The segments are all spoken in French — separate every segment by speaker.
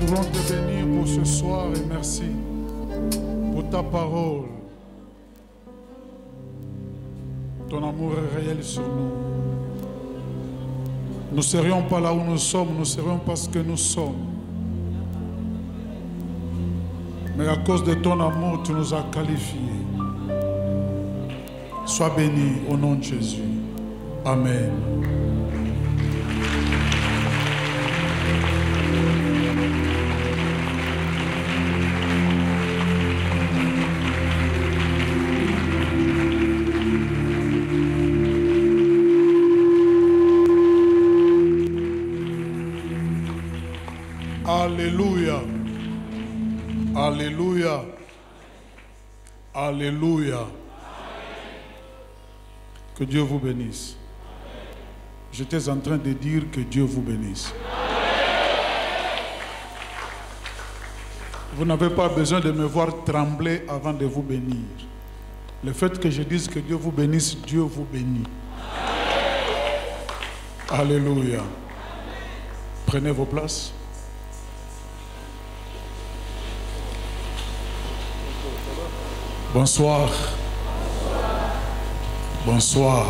Speaker 1: Nous voulons te bénir pour ce soir et merci pour ta parole. Ton amour est réel sur nous. Nous ne serions pas là où nous sommes, nous serions pas ce que nous sommes. Mais à cause de ton amour, tu nous as qualifiés. Sois béni au nom de Jésus. Amen. Alléluia. Alléluia. Alléluia. Que Dieu vous bénisse. J'étais en train de dire que Dieu vous bénisse. Vous n'avez pas besoin de me voir trembler avant de vous bénir. Le fait que je dise que Dieu vous bénisse, Dieu vous bénit. Alléluia. Prenez vos places. Bonsoir. Bonsoir.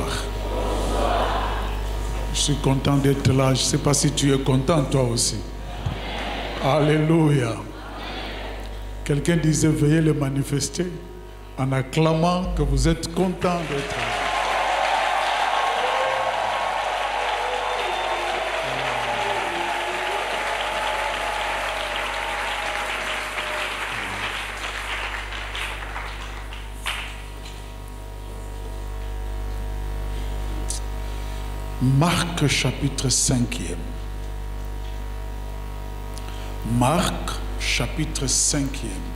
Speaker 1: Je suis content d'être là. Je ne sais pas si tu es content toi aussi. Alléluia. Quelqu'un disait veuillez le manifester en acclamant que vous êtes content d'être là. Marc chapitre 5e. Marc chapitre 5e.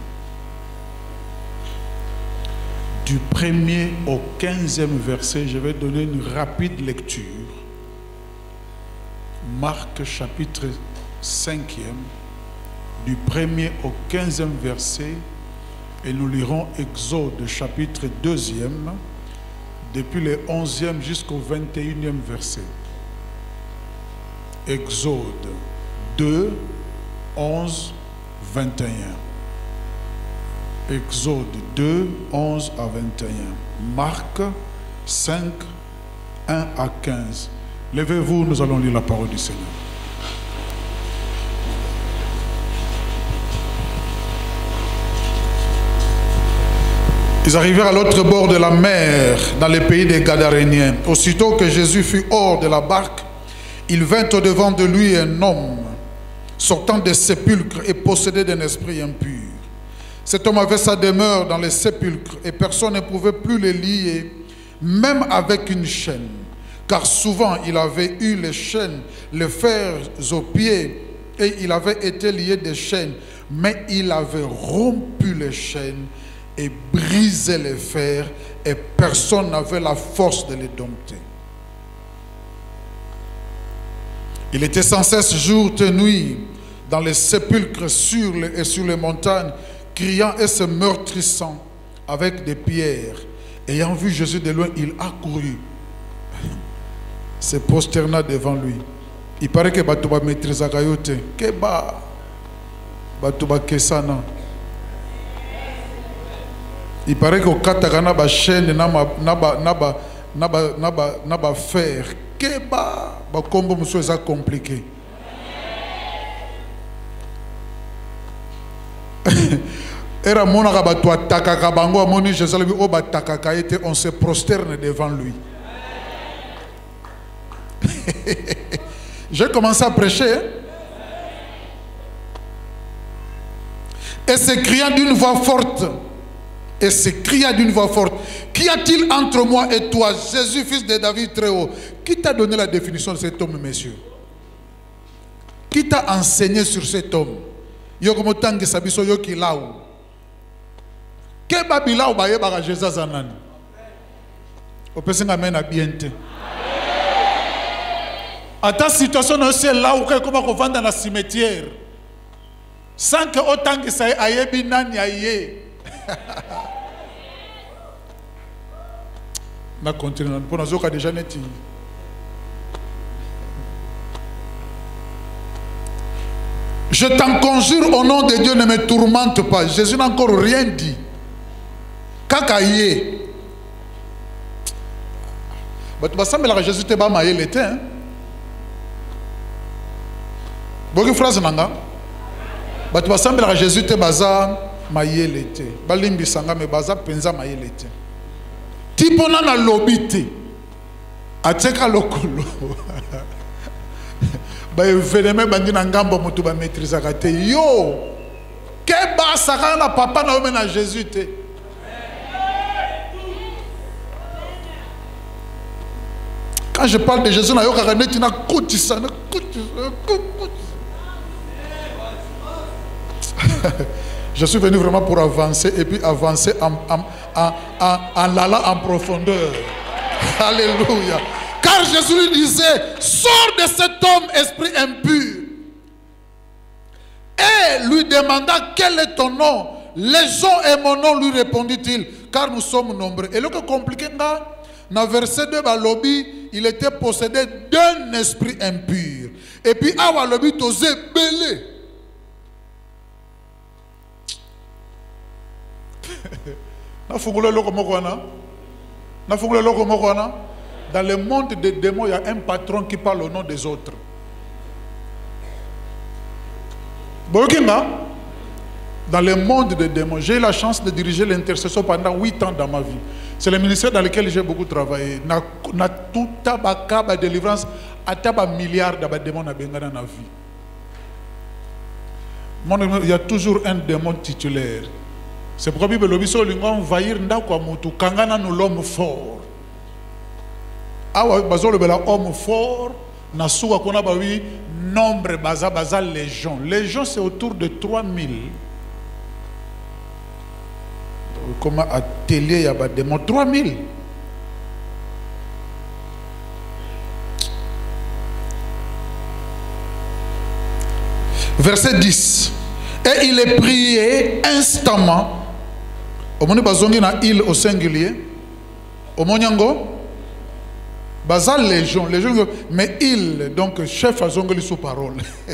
Speaker 1: Du 1er au 15e verset, je vais donner une rapide lecture. Marc chapitre 5e. Du 1er au 15e verset. Et nous lirons Exode chapitre 2e. Depuis le 11e jusqu'au 21e verset. Exode 2, 11, 21. Exode 2, 11 à 21. Marc 5, 1 à 15. Levez-vous, nous allons lire la parole du Seigneur. Ils arrivèrent à l'autre bord de la mer, dans le pays des Gadaréniens. Aussitôt que Jésus fut hors de la barque, il vint au-devant de lui un homme, sortant des sépulcres et possédé d'un esprit impur. Cet homme avait sa demeure dans les sépulcres, et personne ne pouvait plus le lier, même avec une chaîne. Car souvent il avait eu les chaînes, les fers aux pieds, et il avait été lié des chaînes, mais il avait rompu les chaînes, et brisait les fers, et personne n'avait la force de les dompter. Il était sans cesse jour et nuit dans les sépulcres et sur les montagnes, criant et se meurtrissant avec des pierres. Ayant vu Jésus de loin, il accourut, se prosterna devant lui. Il paraît que Batouba maîtrise Akayote, Keba, Batouba Kesana. Il paraît qu'au Katakana, ba chaîne, naba fer, Keba, ba combo monsieur ça compliqué. Era monaka ba toi takaka bango amoni Jésus lui o ba takaka était, on se prosterne devant lui. J'ai commencé à prêcher. Et s'écriant d'une voix forte. Et s'écria d'une voix forte, qu'y a-t-il entre moi et toi, Jésus, fils de David très haut? Qui t'a donné la définition de cet homme, messieurs? Qui t'a enseigné sur cet homme? Yokomotangi sabiso yoki laou. Que babila ou baye baga Jésus zanani? Opesenga mena biente. À ta situation aussi là où comment qu'on vend dans la cimetière, sans que autant que ça aille binani aille. Na continue pour nous autres déjà net. Je t'en conjure au nom de Dieu, ne me tourmente pas. Jésus n'a encore rien dit. Kakaye. Tu vas savoir que Jésus te ba maye l'été. Beaucoup de phrases nanga. Tu vas savoir que Jésus te baza maye l'été. Balimbi sanga me baza penza maye l'été. Tipona na lobité. Ateka lokolo. Ba événement bandi na ngambo mutu ba maîtriser kate yo. Ke ba saka na papa na ome na Jésus te. Quand je parle de Jésus, je suis venu vraiment pour avancer et puis avancer en allant en profondeur. Alléluia. Car Jésus lui disait, sors de cet homme esprit impur. Et lui demanda, quel est ton nom? Les gens et mon nom, lui répondit-il, car nous sommes nombreux. Et le compliqué, dans verset 2, il était possédé d'un esprit impur. Et puis, awa lobi tose belé. Dans le monde des démons, il y a un patron qui parle au nom des autres. Dans le monde des démons, j'ai eu la chance de diriger l'intercession pendant 8 ans dans ma vie. C'est le ministère dans lequel j'ai beaucoup travaillé. Na tout tabaka délivrance à taba milliard de démons na benga dans la vie. Il y a toujours un démon titulaire. C'est pourquoi Bible l'obiso lingo envahir ndako mutu kangana nous l'homme fort. Awa bazo le bela homme fort na suka kona ba wi nombre baza légion. Légion c'est autour de 3000. Comment atelier y a des démons 3000. Verset 10. Et il est prié instamment. Au moment où na il au singulier. Au monyango. Bazal légion. Mais il, donc chef a zongoli sous parole.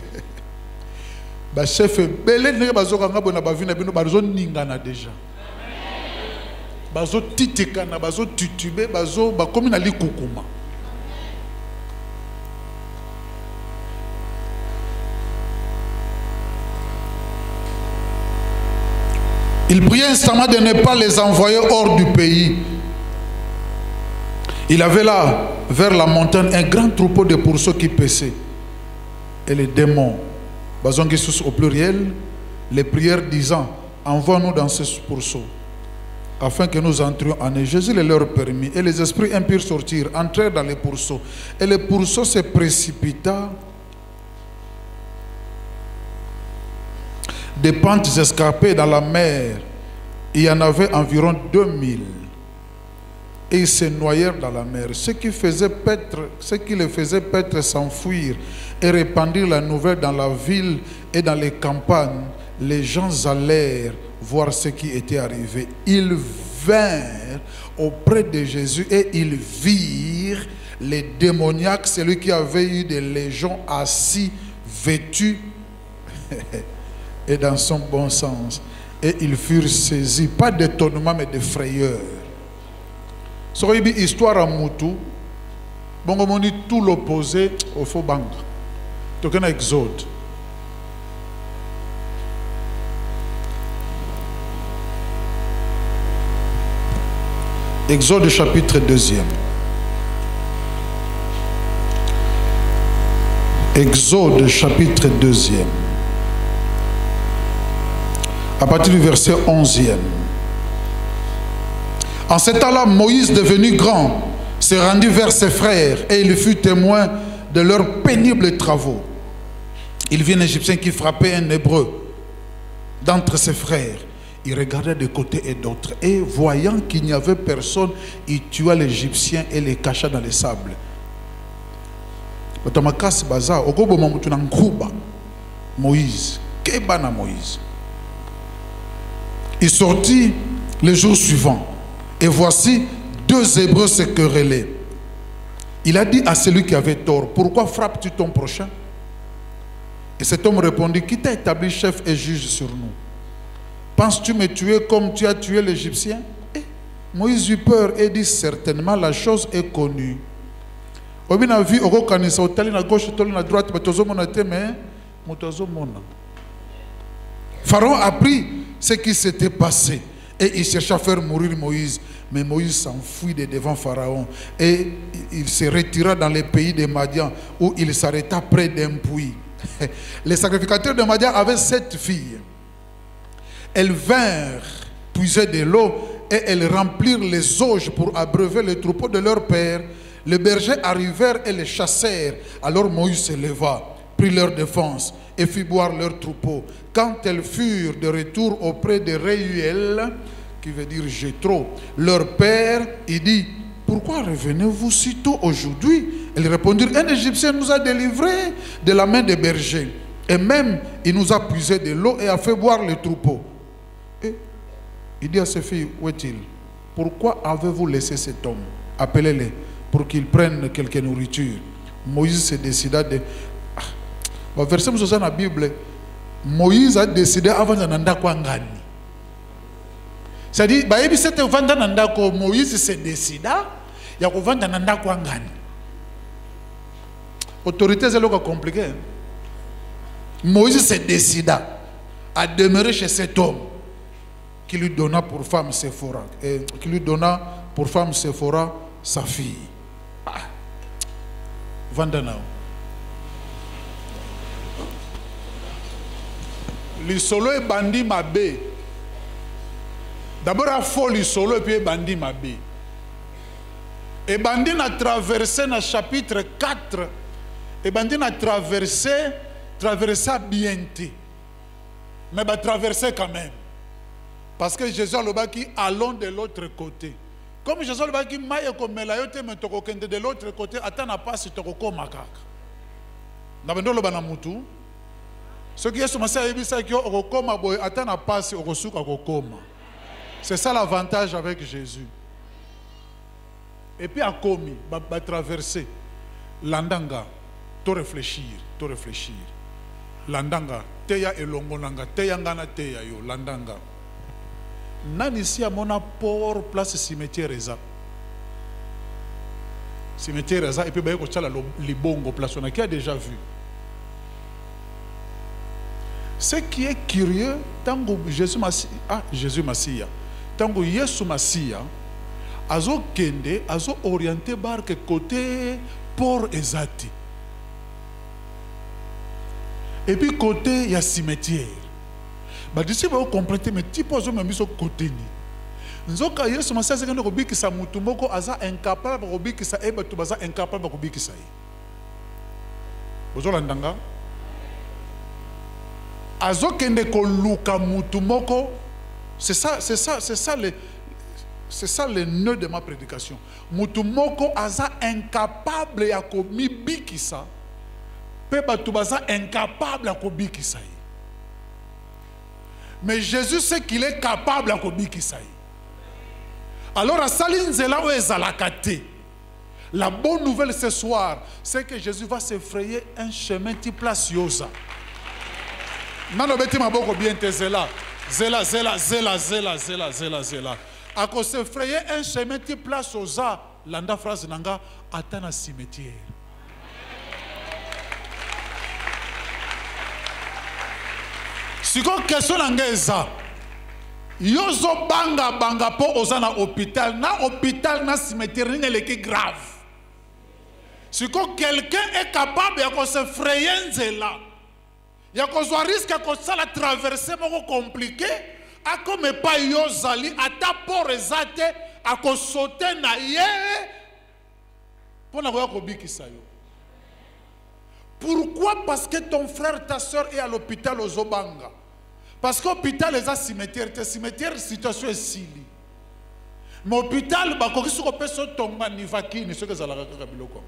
Speaker 1: Chef belé ne bazokanga bona bavina bino bazo ningana déjà. Bazo titikana, bazo tutube, bazo bakomi na likukuma. Il priait instamment de ne pas les envoyer hors du pays. Il avait là, vers la montagne, un grand troupeau de pourceaux qui paissaient. Et les démons, bazongisus au pluriel, les prières disant, envoie-nous dans ces pourceaux, afin que nous entrions en eux. Jésus les leur permit. Et les esprits impurs sortirent, entrèrent dans les pourceaux. Et les pourceaux se précipita des pentes escarpées dans la mer. Il y en avait environ 2000. Et ils se noyèrent dans la mer. Ce qui les faisait paître s'enfuir et répandir la nouvelle dans la ville et dans les campagnes. Les gens allèrent voir ce qui était arrivé. Ils vinrent auprès de Jésus et ils virent les démoniaques, celui qui avait eu des légions, assis, vêtu et dans son bon sens. Et ils furent saisis, pas d'étonnement mais de frayeur. So une histoire à Moutou, bon on dit tout l'opposé au faux banque. Donc un Exode. Exode chapitre 2e. Exode chapitre 2e. À partir du verset 11e. En ce temps-là, Moïse, devenu grand, se rendit vers ses frères et il fut témoin de leurs pénibles travaux. Il vit un Égyptien qui frappait un Hébreu d'entre ses frères. Il regardait de côté et d'autre et voyant qu'il n'y avait personne, il tua l'Égyptien et les cacha dans les sables. Moïse, Moïse. Il sortit le jour suivant. Et voici 2 Hébreux se querellaient. Il a dit à celui qui avait tort, pourquoi frappes-tu ton prochain? Et cet homme répondit, qui t'a établi chef et juge sur nous? Penses-tu me tuer comme tu as tué l'Égyptien? Moïse eut peur et dit, certainement la chose est connue. Pharaon apprit ce qui s'était passé et il chercha à faire mourir Moïse. Mais Moïse s'enfuit de devant Pharaon et il se retira dans les pays de Madian où il s'arrêta près d'un puits. Les sacrificateurs de Madian avaient 7 filles. Elles vinrent puiser de l'eau et elles remplirent les auges pour abreuver les troupeaux de leur père. Les bergers arrivèrent et les chassèrent. Alors Moïse se leva, prit leur défense et fit boire leurs troupeaux. Quand elles furent de retour auprès de Réuel, qui veut dire Jéthro, leur père, il dit, pourquoi revenez-vous si tôt aujourd'hui? Elles répondirent, un Égyptien nous a délivrés de la main des bergers. Et même, il nous a puisé de l'eau et a fait boire les troupeaux. Et il dit à ses filles, où est-il? Pourquoi avez-vous laissé cet homme? Appelez-les pour qu'ils prennent quelque nourriture. Moïse se décida de... Verset dans la Bible, Moïse a décidé avant de... C'est-à-dire, Moïse se décida, il y a autorité, c'est compliqué. Moïse se décida à demeurer chez cet homme qui lui donna pour femme Séphora, et qui lui donna pour femme Séphora sa fille. Vandanao. L'isolo est bandit mabé. D'abord, il faut l'isolo et puis bandit mabé. Et bandit a traversé dans le chapitre 4. Et bandit a traversé bientôt. Mais il a traversé quand même. Parce que Jésus a dit, allons de l'autre côté. Comme Jésus a dit, de l'autre côté, attends pas si tu es makaka. Ce qui est sur ma salle, c'est que attends pas si tu es. C'est ça l'avantage avec Jésus. Et puis à Komi, va traverser. Landanga, to réfléchir. Landanga, teya elongolanga, teya ngana teya yo, landanga. Nan ici à mon port place cimetière eza. Cimetière eza et puis baye ko tchala libongo place on a qui a déjà vu. Ce qui est curieux, tango Jésus Massia, tango Yesu Massia, azo kende, azo orienté barque côté port ezati. Et puis côté il y a cimetière. Bah d'ici vous comprenez mais type ozo même sur côté ni. Nzoka Yesu Massia c'est quand on dit que ça mutumoko aza incapable de dire que ça est batu baza incapable de dire que ça est. Ozo landanga. Azokende ko luka mutumoko, c'est ça le nœud de ma prédication. Mutumoko aza incapable ya ko mibikisa, pe batu baza incapable ya ko bikisa. Mais Jésus sait qu'il est capable ya ko bikisa. Alors à salinzela o ezalakate. La bonne nouvelle ce soir, c'est que Jésus va se frayer un chemin qui place Yosa. Nano beti maboko bien te zela. Zela. A cause se frayer un chemin qui place aux a, landa phrase nanga, atana cimetière. Si ko question nanga eza, yozo banga po oza na hôpital na cimetière ni leki grave. Si ko quelqu'un est capable de se frayer nzela, il y a un risque que la traversée est compliquée. A comme pas yozali, à ta port ezate, à ko sauter na ye. Pourquoi? Parce que ton frère, ta soeur est à l'hôpital aux Zobanga. Parce que l'hôpital est un cimetière. Tes cimetières, situation est sili. Mais l'hôpital, bah, quand tu es sur ton manivaki, ni ce que ça l'a raconté.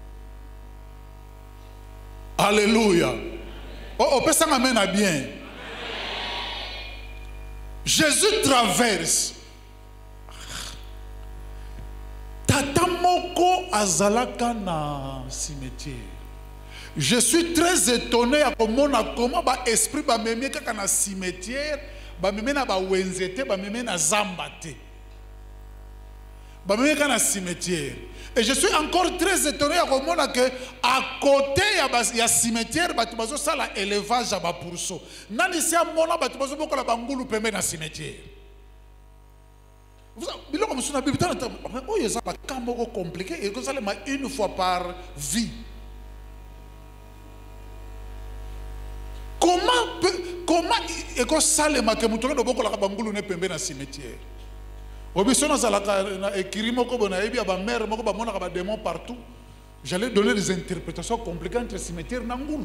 Speaker 1: Alléluia. Oh, peut ça m'amène à bien. Jésus traverse. Tata moko azalaka na cimetière. Je suis très étonné à comment l'esprit va me mettre dans le cimetière, va me mettre dans le wenzete, va me mettre dans le zambate. Va me mettre dans le cimetière. Et je suis encore très étonné à comment à côté il y a cimetière, il y a l'élevage à Bapourso. Nani si à mon là, il y a bangulu dans le cimetière. Vous savez, il y a une Bible, il y a un camp compliqué et que ça une fois par vie. Comment et que ça le matin mutoka do boko la bangulu ne pembe na cimetière. Obisono za la écrit moko bona ebi ba mère moko ba mona ba démon partout. J'allais donner des interprétations compliquées entre cimetière na ngulu.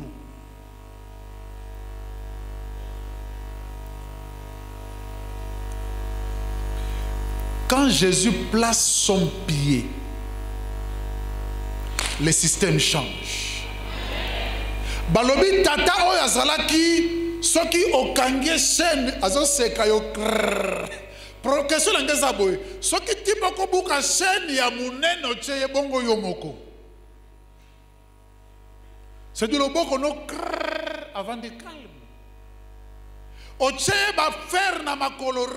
Speaker 1: Quand Jésus place son pied, le système change. Balobi tata oyo azalaki soki okangie chaîne azo seka yo question la ngeza boy soki tipo ko buka chaîne ya munene otie bongo yo moko c'est du loboko no avant de calme otie ba faire na makolo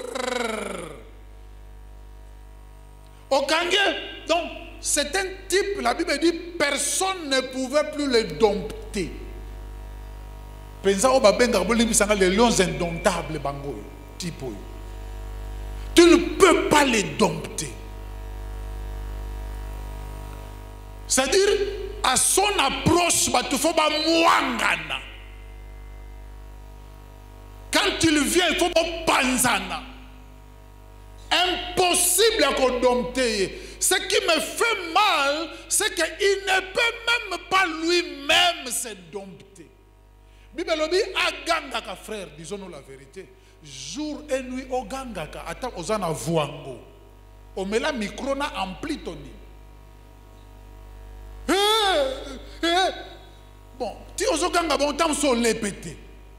Speaker 1: okangie. Donc c'est un type, la Bible dit personne ne pouvait plus le dompter. Pensa les lions indomptables bango type. Tu ne peux pas les dompter. C'est-à-dire à son approche tu faut pas mwangana. Quand il vient il faut pas panzana. Impossible à dompter. Ce qui me fait mal, c'est qu'il ne peut même pas lui-même se dompter. Bible dit agangaka frère, disons-nous la vérité. Jour et nuit ogangaka, attends ozana vuango. On met la micro na ampli toni. Bon, ti ozoganga bon tam so lepete.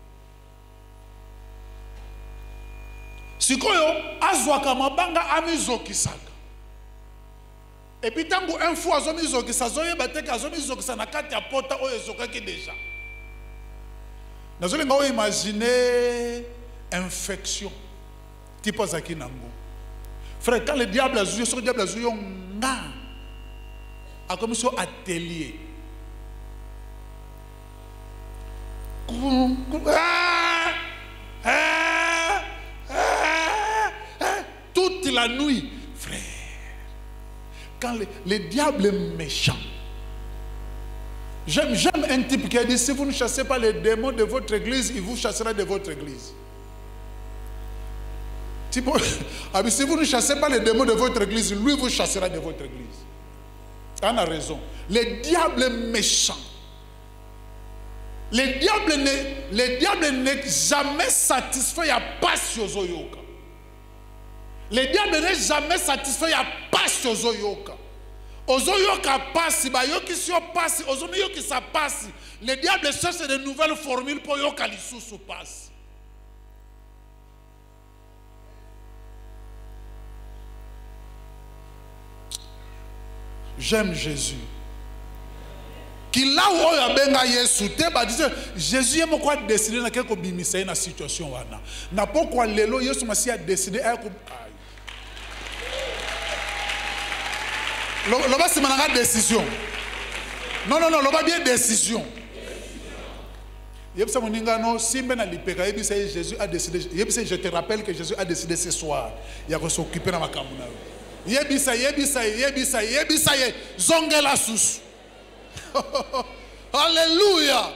Speaker 1: Sikoyo azwaka mabanga amizokisaka. Et puis tant un fois azomizokisa zoyebate azomizokisa na kati ya pota oyo ezokaki déjà. Nazolinga o imaginer infection tipo zaki nango. Frère, quand le diable a joué sur le diable a joué nga a comme sur atelier. Toute la nuit, frère. Quand le diable est méchant. J'aime un type qui a dit, si vous ne chassez pas les démons de votre église, il vous chassera de votre église. Si vous ne chassez pas les démons de votre église, lui vous chassera de votre église. On a raison. Le diable est méchant. Le diable n'est jamais satisfait, il n'y a pas sur Zoyoka. Le diable n'est jamais satisfait, il n'y a pas sur Zoyoka. Ozoyoka passe, bayoki si passe, ozoyoki ça passe. Le diable cherche de nouvelles formules pour yoka l'issou passe. J'aime Jésus. Qui là où il y a benga Yesu te ba disait Jésus est quoi décider na quelque bimisa na situation wana. Na pourquoi lelo Yesu masi a décidé à L'oba c'est une décision. Non, l'oba bien décision. Jésus a décidé. Je te rappelle que Jésus a décidé ce soir. Il va s'occuper de ma kamuna. Yebisa, zongela sous. Alléluia.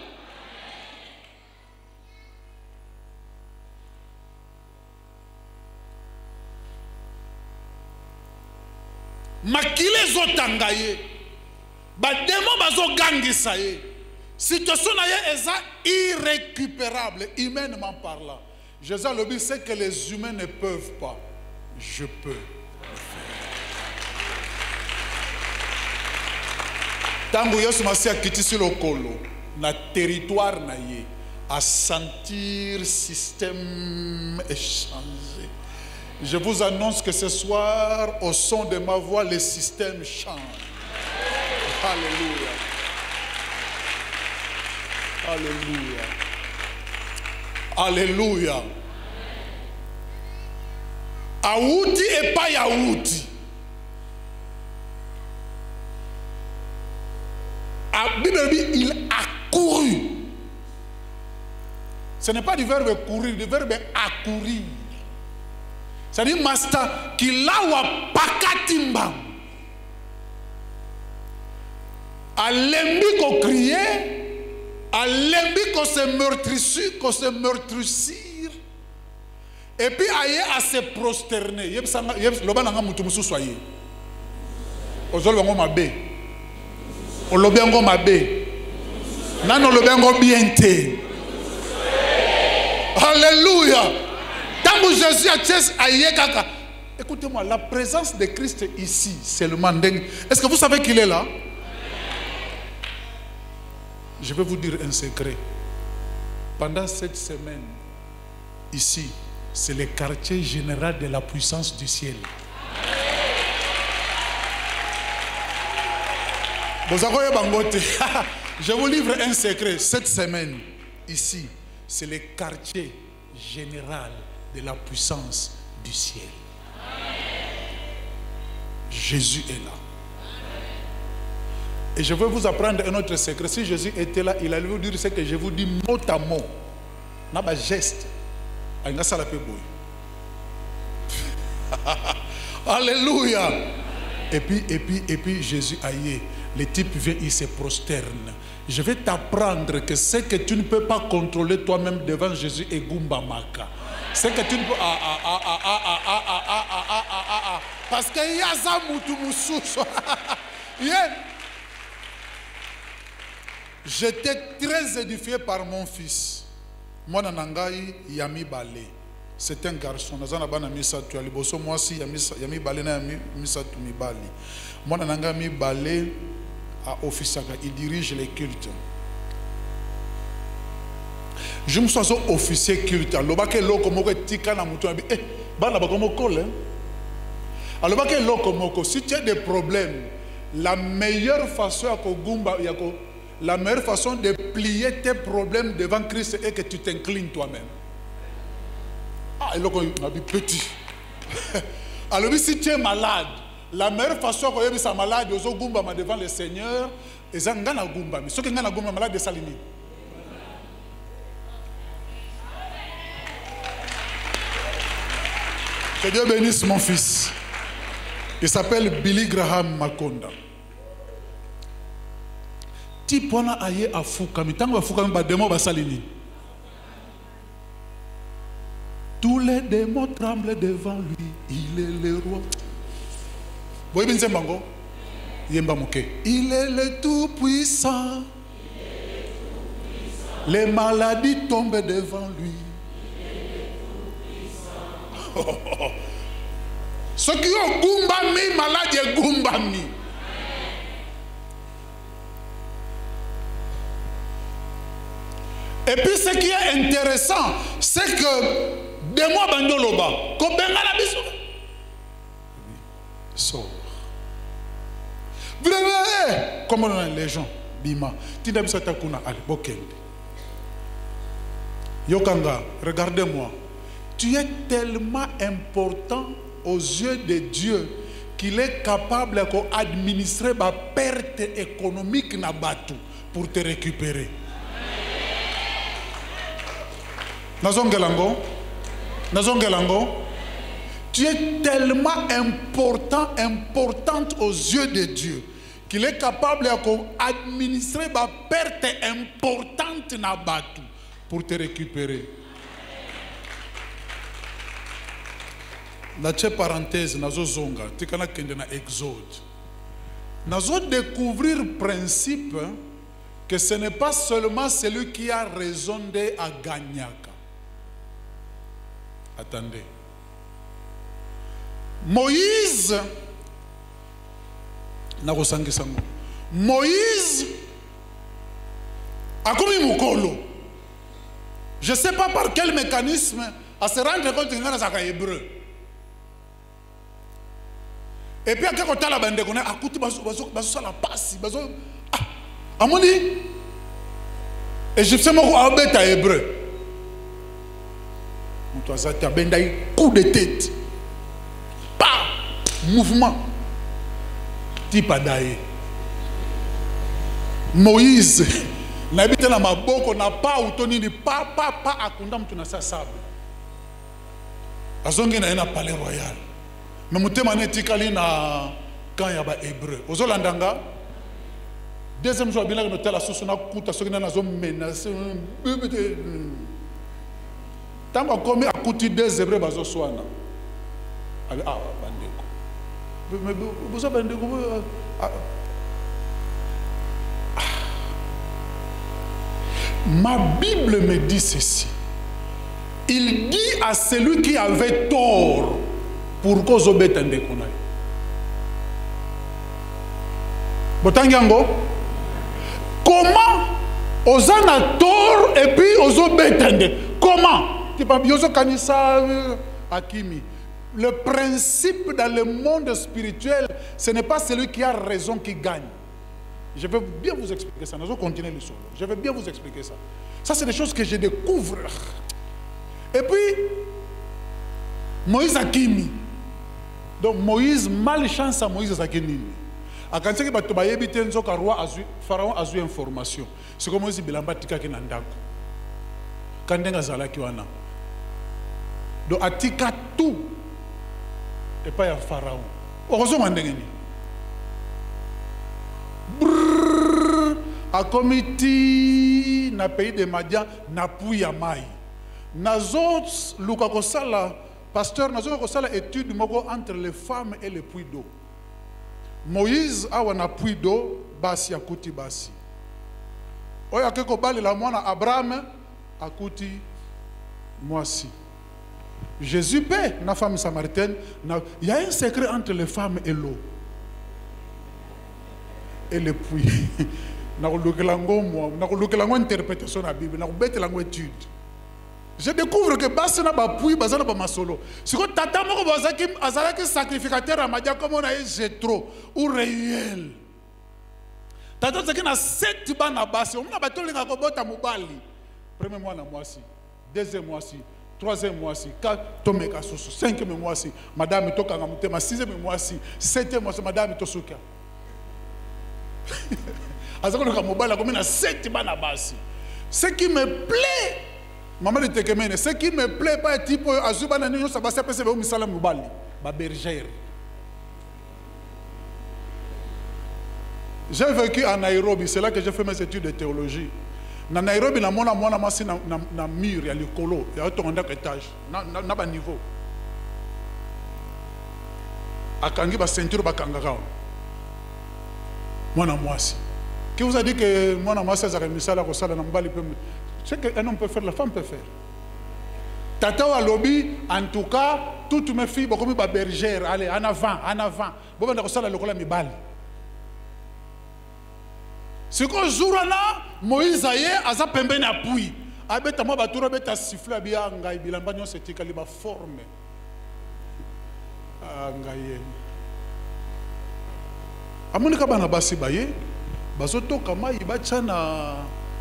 Speaker 1: Makile zotanga ye bademo bazogangisa ye situation na ye eza irrécupérable humainement parlant. Jésus le dit c'est que les humains ne peuvent pas, je peux le faire. Tango Yesu masi akitisi lokolo na territoire na ye à sentir système échangé. Je vous annonce que ce soir, au son de ma voix, le système change. Alléluia. Alléluia. Alléluia. Aouti et pas Yaouti. Il a couru. Ce n'est pas du verbe courir, du verbe accourir. C'est-à-dire, Master, qu'il a ou pakatimba. A lembi ko crier, a lembi ko se meurtrissir, et puis aye à se prosterner. Yeb loba nanga mutu musu soye. Ozolo bango mabe. Olobi yango mabe. Nano lobi yango bien te. Alléluia. Tant que Jésus a tchès aye kaka. Écoutez-moi, la présence de Christ ici, c'est le manding. Est-ce que vous savez qu'il est là? Je vais vous dire un secret. Pendant cette semaine, ici, c'est le quartier général de la puissance du ciel. Je vous livre un secret. Cette semaine, ici, c'est le quartier général de la puissance du ciel. Jésus est là. Et je veux vous apprendre un autre secret. Si Jésus était là, il allait vous dire ce que je vous dis mot à mot. N'a pas geste. Alléluia. Et puis Jésus aïe. Le type vient, il se prosterne. Je vais t'apprendre que ce que tu ne peux pas contrôler toi-même devant Jésus est Gumba Maka. Ce que tu ne peux... Parce qu'il y a ça, Moutoumoussou. J'étais très édifié par mon fils. Moi, Nanangaï Yami Balé. C'est un garçon. Moi aussi, Yami Balé na Misatu Mibali. Moi, Nanangaï Balé à Offisaga. Il dirige les cultes. Je me suis officier culte. Alors, que l'eau tika na moutou. Eh, bana bakomo kole. Alors, que l'eau si tu as des problèmes, la meilleure façon à Kogumba yako. La meilleure façon de plier tes problèmes devant Christ est que tu t'inclines toi-même. Ah, il est petit. Alors, si tu es malade, la meilleure façon que tu es malade, tu es devant le Seigneur, et tu es malade. Mais ce qui est malade, c'est Salini. Que Dieu bénisse mon fils. Il s'appelle Billy Graham Makonda. Tipona aye afuka mitango afuka mba démon basalini. Tous les démons tremblent devant lui, il est le roi. Boy bin sembango yemba moke. Il est le tout puissant. Les maladies tombent devant lui. Ceux qui ont gumbami malade gumbami. Et puis ce qui est intéressant, c'est que de moi bandoloba, comme ben la biso, sort. Vraiment, comme on a les gens, bima, tida bisa takuna ali bokende. Yokanga, regardez-moi, tu es tellement important aux yeux de Dieu qu'il est capable d'administrer ma perte économique na batu pour te récupérer. Nazongelango, tu es tellement importante aux yeux de Dieu qu'il est capable d'administrer ma perte importante na batu pour te récupérer. La parenthèse, nazo zonga, tikana kende na Exode. Nazo découvrir le principe que ce n'est pas seulement celui qui a raison de à Gagnaka. Attendez. Moïse, Moïse a commis Moukolo. Je ne sais pas par quel mécanisme à se rendre compte qu'il y a un hébreu. Et puis, quand on a la bande, on a écouté la passe. À mon dit, Égyptien moko abeta hébreu. Mutu azati abenda coup de tête. Pa mouvement. Tipa daye. Moïse n'habite na maboko na pa utoni ni pa akunda mutu na sa sable. Azongi na ena palais royal. Mais mutema netikali na quand ya ba hébreu. Ozolandanga deuxième jour bien que la sauce na kuta soki na zo menacer. Tant qu'on commet à couti deux hébreux bazo soana. Allez bandeko. Mais vous avez bandeko. Ma Bible me dit ceci. Il dit à celui qui avait tort pour cause obéit un déconnaille. Botangiango, comment Ozan a tort et puis Ozo bétende? Comment? Tu peux Yozo Kanisa Akimi. Le principe dans le monde spirituel, ce n'est pas celui qui a raison qui gagne. Je vais bien vous expliquer ça. Nous allons continuer le solo. Je vais bien vous expliquer ça. Ça, c'est des choses que je découvre. Et puis, Moïse Akimi. Donc, Moïse, malchance à Moïse Akimi. A quand c'est que Pharaon a eu information. C'est comme Moïse Bilamba Tika qui n'andako. Quand il y a Zala qui wana. Donc, Atika tout. Et pas à Pharaon. Heureusement, a comité na pays de Madian na puya mai. Nazot luka kosala pasteur nazot kosala étude moko entre les femmes et les puits d'eau. Moïse a wana puits d'eau basi akuti basi. Oya keko bali la mwana Abraham akuti mwasi. Jésus paie na femme samaritaine. Il y a un secret entre les femmes et l'eau. Et le puits. Interprétation de la Bible, étude. Je découvre que Bassena Bapoui, Bazana Bamasolo. Si vous tata moko bazaki sacrificateur à Madia comme on a Jétro ou réel. Tata zaki na 7 ban na basi, on a batoli na kobota mobali. Premier mois na mois si, deuxième mois si, troisième mois si, 4 tomeka soso, 5e mois si, madame toka nga mutema, 6e mois si, 7e mois si, madame tosuka. Ce qui me plaît, maman de Tekemene, ce qui me plaît pas type Azubana Nyo Sabasa Pese Misala Mubali, ma bergère. J'ai vécu à Nairobi, c'est là que j'ai fait mes études de théologie. Na Nairobi, na mona masi na mur, il y a le colo, il y a un étage, na ba niveau. Akangi ba ceinture ba kangaka. Moi, moi, qui vous a dit que moi, moi, c'est ce qu'un homme peut faire, la femme peut faire. Tata wa lobby, en tout cas, toutes mes filles, beaucoup de bergères, allez, en avant, en avant. Bon, on a ça le cola mi balle. C'est qu'un jour là, Moïse aye, aza pembe na pui. Abeta moi baturo beta siffler bien ngai bilamba nyo c'est kaliba forme. Ngai. Amonika bana basi baye bazoto kama ibacha na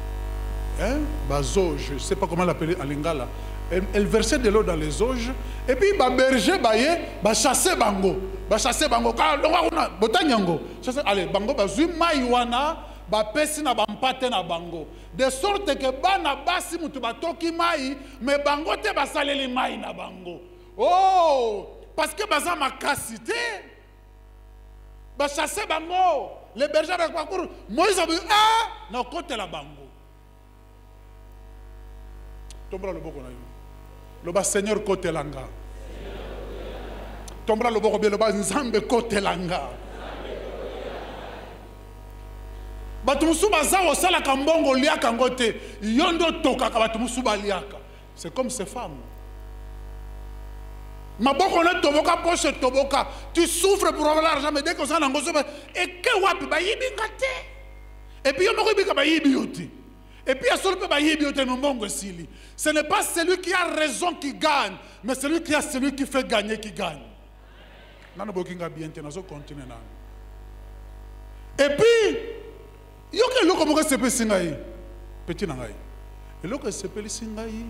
Speaker 1: bazo, je sais pas comment l'appeler en lingala. Elle versait de l'eau dans les auges et puis ba berger baye ba chasser bango ka longa botanyango chasser allez bango bazui mai wana ba pesi na ba mpate na bango de sorte que bana basi mutu batoki mai mais bango te basaleli mai na bango. Oh, parce que baza makasité. Ba chasser bango, les bergers avec parcours, Moïse a dit ah, na côté la bango. Tombra le boko na yo. Le bas Seigneur côté langa. Tombra le boko bien le bas Nzambe côté langa. Batumusu baza osala kambongo liaka ngote, yondo toka ka batumusu baliaka. C'est comme ces femmes. Tu souffres pour avoir l'argent, mais dès que ça n'a pas et que wapi ba yibingate. Et puis on yibika ba yibiyoti. Et puis il y a yibiyoti no mbongo sili. Ce n'est pas celui qui a raison qui gagne, mais celui qui fait gagner qui gagne. Nana bokinga bien tenazo continuer na. Et puis yo ke loko mo se pesinga yi. Petit na ngai. Et là, c'est appelé Singaï.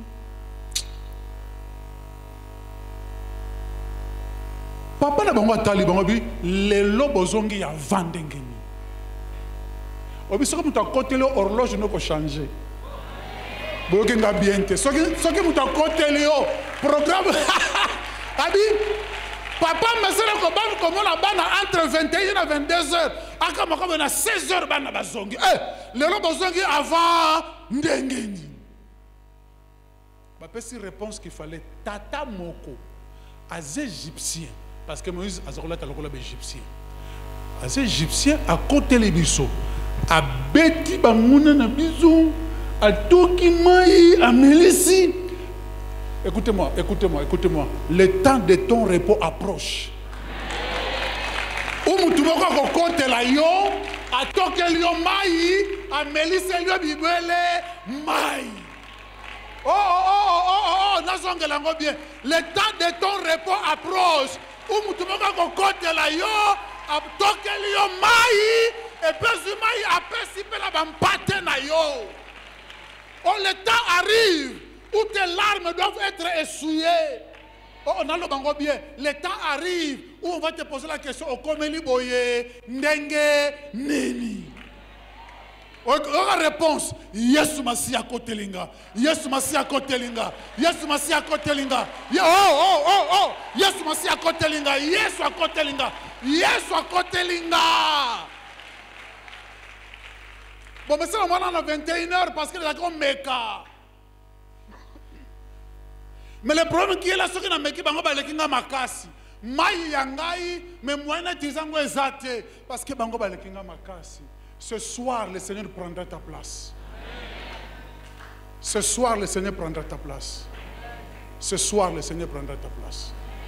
Speaker 1: Papa n'a pas tali, les lobes zongi ya vandengeni. Obi soko muta côté le horloge ne peut changer. Boyoke nga bien te. Soki muta côté le programme. Abi papa mesere ko ban ko mona bana entre 21 et 22 heures. Aka mako na 16 heures bana bazongi. Les lobes zongi avant ndengeni. Ba pesi réponse qu'il fallait tata moko az égyptien. Parce que Moïse a dit que égyptien. Les Égyptiens à côté les bisous, à Betty Bamouna na bisou, à Tokimaï, à Mélissi. Écoutez-moi. Le temps de ton repos approche. Où tu vas côté la yo, à Tokyo Maï, à Mélissi yo bibele Maï. Oh, bien. Le temps de ton repos approche. Où tu vas côté la yo, à Tokyo Maï, et puis Maï a percipé la bampate na yo. Oh, le temps arrive où tes larmes doivent être essuyées. Oh, on a le bango bien. Le temps arrive où on va te poser la question au Komeli Boye, Ndenge, Nini. La réponse, Yesu Masia Kotelinga, Yesu Masia Kotelinga, Yesu Masia Kotelinga, Yesu Masia Kotelinga, Yesu Kotelinga, Yesu Kotelinga. Bon, mais c'est le moment à 21h parce que c'est comme Meka. Mais le problème qui est là, c'est que Meki bango balekinga makasi. Mai yangai, mais moi na tizango ezate parce que bango balekinga makasi. Ce soir, le Seigneur prendra ta place. Ce soir, le Seigneur prendra ta place. Ce soir, le Seigneur prendra ta place.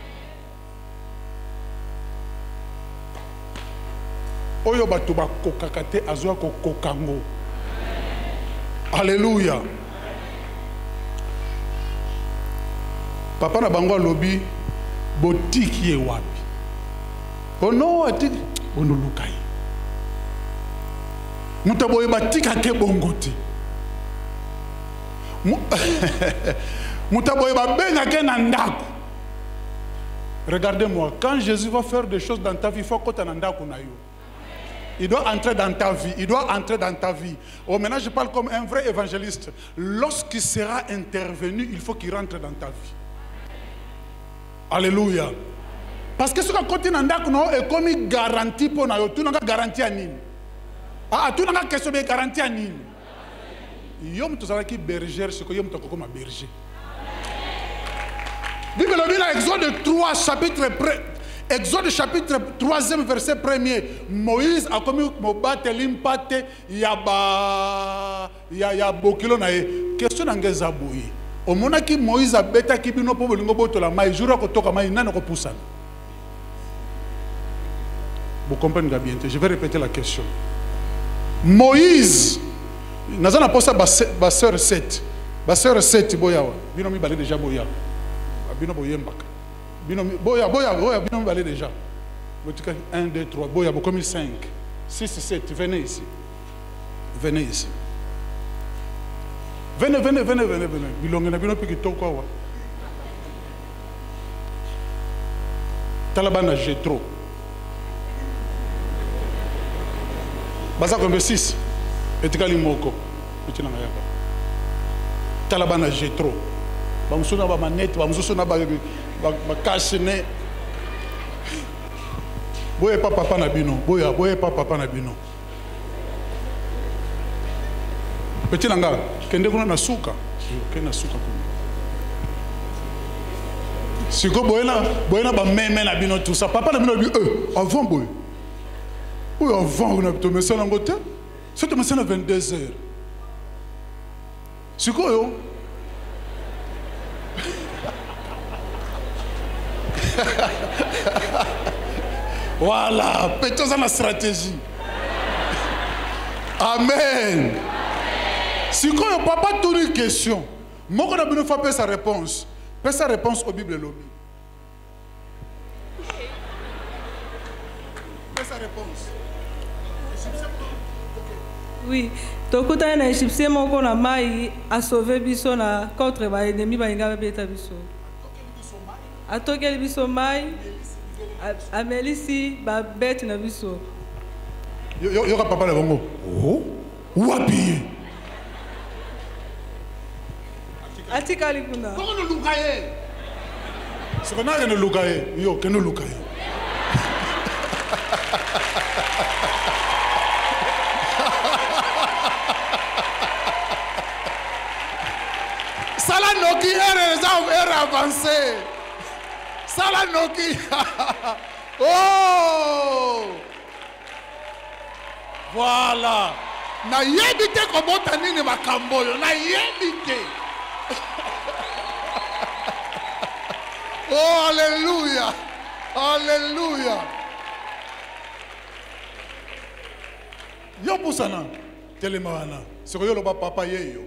Speaker 1: Oyo batuba kokakate azwa kokango. Alléluia. Papa na bango lobi botiki e wapi. Ono atiki ono lukai. Mutaboye batika ke bongoti. Mutaboye babenga ke nandaku. Regardez-moi, quand Jésus va faire des choses dans ta vie, il faut que tu nandaku na yo. Il doit entrer dans ta vie. Il doit entrer dans ta vie. Oh, maintenant, je parle comme un vrai évangéliste. Lorsqu'il sera intervenu, il faut qu'il rentre dans ta vie. Alléluia. Parce que ce qu'on continue est comme une garantie pour nous. Tu n'as pas garantie à nous. Ah, tu n'as pas question de garantie à nous. Yom tu sais qui berger, ce que yom tu comme berger. Bible dit Exode 3 chapitre Exode chapitre 3e verset 1er. Moïse a commis mobate limpate yaba bokilo na e. Question ngeza boyi. Omona ki Moïse a beta ki bino po bolingo boto la mai jura ko toka mai nana ko poussana. Vous comprenez bien. Je vais répéter la question. Moïse nazana posa ba sœur 7. Ba sœur 7 boya. Bino mi balé déjà boya. Bino boyembaka. Bino boya bino mi balé déjà. 1 2 3 boya bo comme 5 6 7 venez ici. Venez ici. Venez. Bilonge na bino piki toko wa. Talabana Jetro. Baza comme 6. Etikali moko. Etina ngayaka. Talabana Jetro. Ba musuna ba manette, ba musuna ba kashine. Boye papa na bino. Boye papa na bino. Petit nanga, kende kuna na suka. Kende na suka kuna. Siko boyena ba meme na bino tout ça. Papa na bino bi avant boy. Oui, avant on a tombé ça en côté. C'est tombé ça à 22 heures. Siko yo. Voilà, peut-être ça la stratégie. Amen. Si quand le papa tourne une question, moi quand on a besoin de sa réponse, fais sa réponse au Bible lobby. Fais sa réponse.
Speaker 2: Oui, tokutana na Égyptien moko na mai a sauvé biso na contre ba ennemi ba inga beta biso. Atokeli biso mai amelisi ba bête na biso.
Speaker 1: Yo ka papa le bongo. Oh, wapi?
Speaker 2: Atika likuna.
Speaker 1: Comment nous lukaye? Ce qu'on a que nous lukaye, yo que nous lukaye. Salanoki est avancé. Salanoki. Oh! Voilà. Na yebite kobota nini makambo yo. Na yebite. Oh, alléluia. Alléluia. Yo pusana. Telemawana. C'est que yo loba papa yeyo.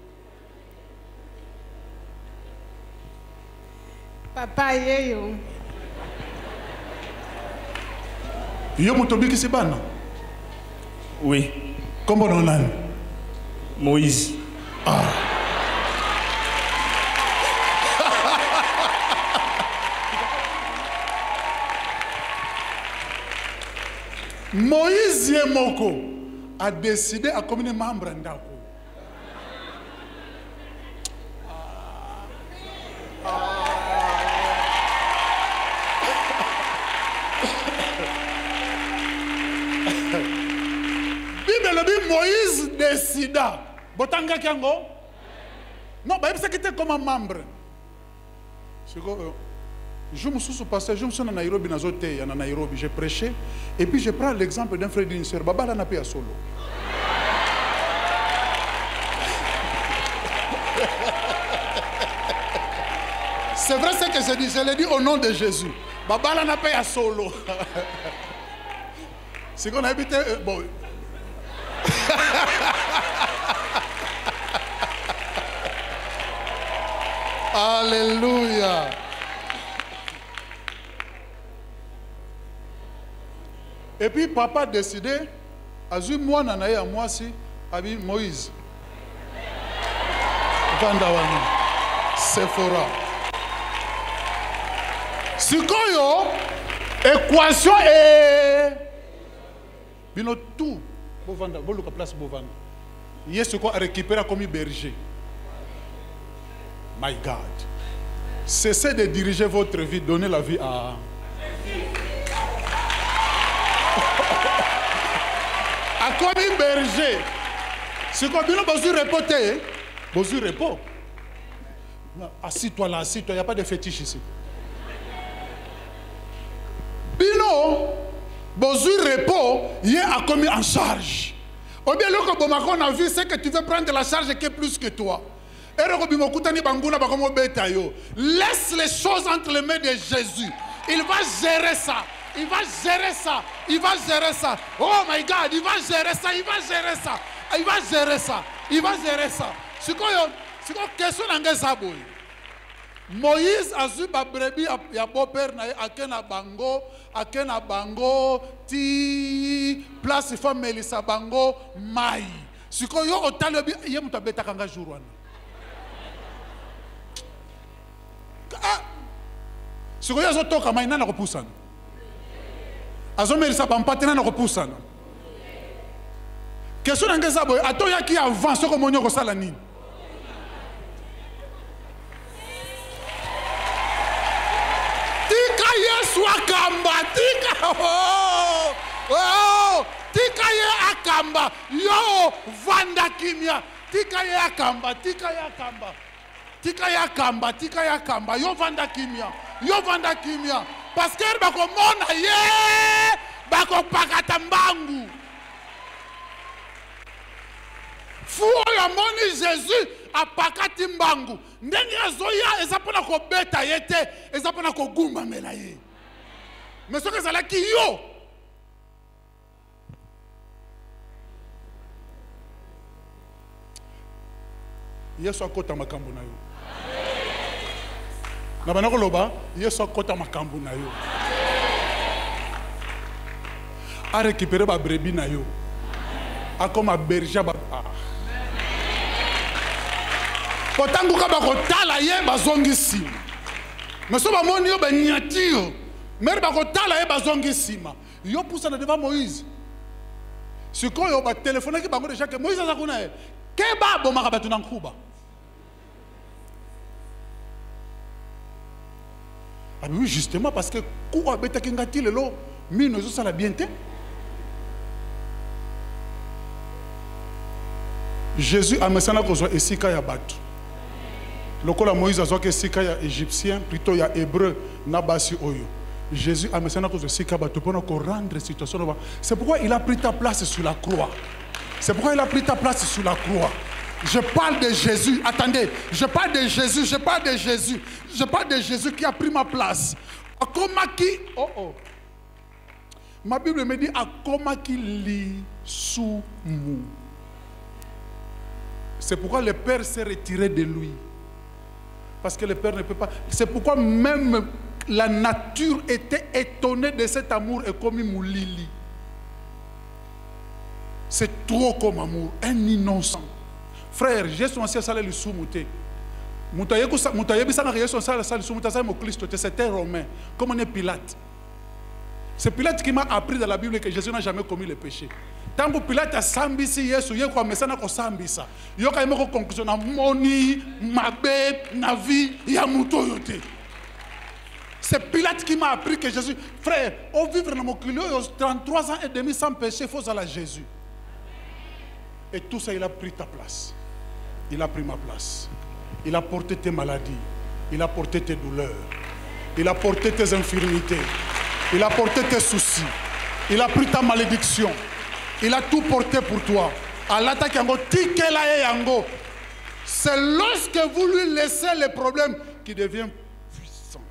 Speaker 3: Papa yeyo.
Speaker 1: Yo motobiki sibana.
Speaker 4: Oui.
Speaker 1: Comment on a?
Speaker 4: Moïse.
Speaker 1: Ah. Moïse Yemoko a décidé à communier membre d'Ako. Moïse décida. Botanga Kiango? Non, c'est qu'il était comme un membre. Je me suis passé, je me suis à Nairobi, j'ai prêché, et puis je prends l'exemple d'un frère et d'une sœur. Baba n'a pas solo. C'est vrai ce que je dis, je l'ai dit au nom de Jésus. Baba n'a pas solo. C'est qu'on a habité. Bon. Alléluia. Et puis papa a décidé, à moi nanaye à moi si, avec Moïse. Vandawana. Sephora. Sikoyo, équation est. Bino tout. Bovanda, Boluka place Bovanda. Yes, quoi récupérer comme berger. My God. Cessez de diriger votre vie, donnez la vie à. À comme berger. C'est comme Bino Bozu repoté. Bozu repos. Assis-toi là, assis-toi, il n'y a pas de fétiche ici. Bino, Bozu repos, il a commis en charge. Ou bien le que on a vu, c'est que tu veux prendre la charge qui est plus que toi. Laisse les choses entre les mains de Jésus. Il va gérer ça. Il va gérer ça. Il va gérer ça. Oh my God, il va gérer ça. Il va gérer ça. Il va gérer ça. Il va gérer ça. C'est quoi question d'engagement? Moïse a vu ba brebis ya beau-père na akena bango ti place femme Melissa bango mai. C'est quoi yo otalobi ye mutabeta kanga jourwana. C'est quoi yo toka mai nana kopusana. Azo Melissa bampate nana kopusana. Question d'engagement atoya ki avant soko monyo ko sala nini. Akamba, tika tika ye akamba, yo vanda kimia, tika ye akamba, tika ye akamba, tika ye akamba, tika ye akamba, yo vanda kimia, parce que bako mona ye, bako pakata mbangu. Fuo ya moni Jésus apakati mbangu, ndenge azoya ezapona ko beta yete, ezapona ko gumba melaye. Mais ce que c'est là qui yo. Yesu akota makambo na yo. Na bana koloba, Yesu akota makambo na yo. A récupérer ba brebis na yo. akoma berger ba. Potango ka ba kotala ye bazongi sima. Mais so ba moni yo ba nyatio. Mer ba kotala ye bazongi sima. Yo poussa na devant Moïse. Sikoyo ba téléphoner ki bango déjà que Moïse azakuna e. Ke ba bomaka batu na nkuba. Ah oui, justement parce que quoi beta kingati lelo mino zo sala bienté. Jésus a messana ko zo esika ya batu. Lokola Moïse azo ke esika ya égyptien plutôt ya hébreu na basi oyo. Jésus a messana ko zo esika batu pour ko rendre situation. C'est pourquoi il a pris ta place sur la croix. C'est pourquoi il a pris ta place sur la croix. Je parle de Jésus. Attendez, je parle de Jésus, je parle de Jésus. Je parle de Jésus qui a pris ma place. Akomaki, oh. Ma Bible me dit Akomaki li soumu. C'est pourquoi le Père s'est retiré de lui. Parce que le Père ne peut pas. C'est pourquoi même la nature était étonnée de cet amour et comme Moulili. C'est trop comme amour, un innocent. Frère, Jésus ancien salaire le soumouté. C'était romain, comme on est Pilate. C'est Pilate qui m'a appris dans la Bible que Jésus n'a jamais commis le péché. Tant que Pilate a sambisi Yesu, il y a quoi mais ça n'a pas sambisa. Il y a quand même une conclusion na moni, mabe, na vie, il y a muto yote. C'est Pilate qui m'a appris que Jésus, frère, au vivre dans mon culot, 33 ans et demi sans péché, il faut aller à Jésus. Et tout ça, il a pris ta place. Il a pris ma place. Il a porté tes maladies. Il a porté tes douleurs. Il a porté tes infirmités. Il a porté tes soucis. Il a pris ta malédiction. Il a tout porté pour toi. C'est lorsque vous lui laissez les problèmes qu'il devient puissant.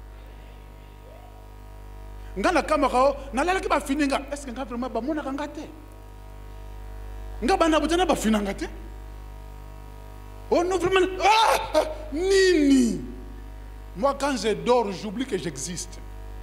Speaker 1: Est-ce que vraiment oh non, vraiment. Nini. Moi, quand je dors, j'oublie que j'existe.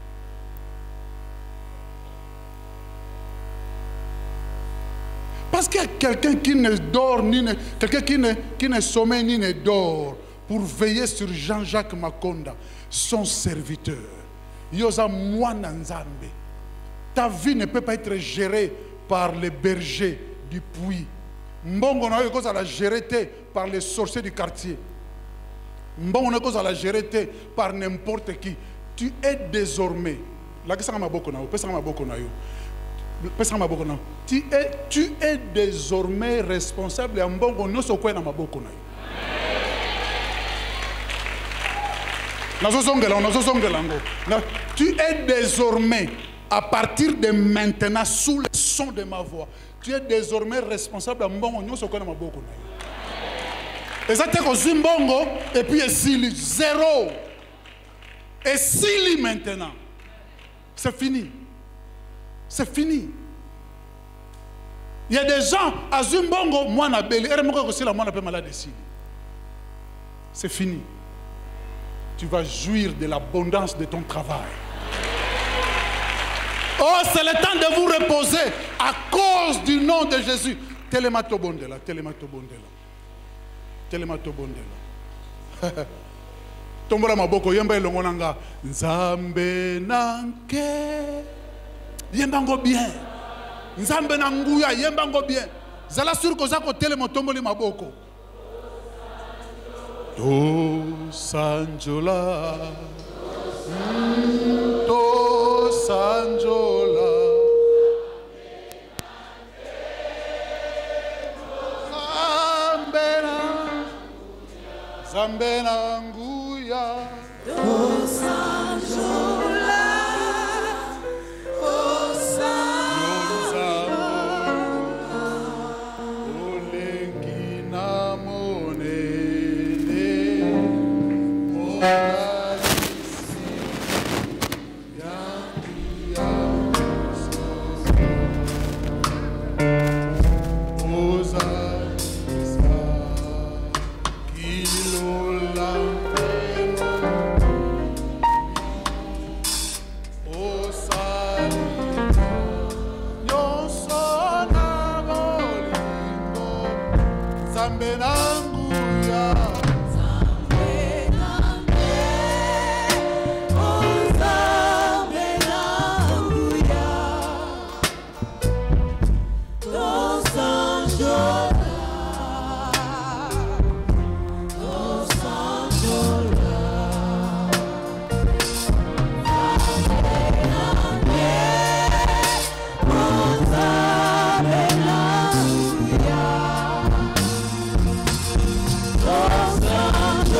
Speaker 1: Parce qu'il y a quelqu'un qui ne dort, quelqu'un qui ne sommeille ni ne dort pour veiller sur Jean-Jacques Makonda, son serviteur. Yosa Mwana Nzambe. Ta vie ne peut pas être gérée par les bergers du puits. Mbongo na yo koza la gérée par les sorciers du quartier. Mbongo na koza la gérée par n'importe qui. Tu es désormais. La kesa ma boko na yo, pesa ma boko na yo. Pesa ma boko na yo. Tu es désormais responsable ya mbongo nyonso ko na maboko na yo. Tu es désormais, à partir de maintenant, sous le son de ma voix, tu es désormais responsable de mbongo nyonso ko na maboko na yo. Exactement, zimbongo et puis esili zéro. Esili maintenant. C'est fini. C'est fini. Il y a des gens à zimbongo moi na beli et moi aussi la moi na pe malade esili. C'est fini. Tu vas jouir de l'abondance de ton travail. Oh, c'est le temps de vous reposer à cause du nom de Jésus. Telemato bondela, telemato bondela. Telemato bondela. Tombola maboko yemba elongo nanga Nzambe nanke. Yembango bien. Nzambe nanguya yembango bien. Zala sur kozako telemato maboko. Do Sanjola, Do Sanjola, Zambena Nguya, Do Sanjola, Do Sanjola, Olengi Namone.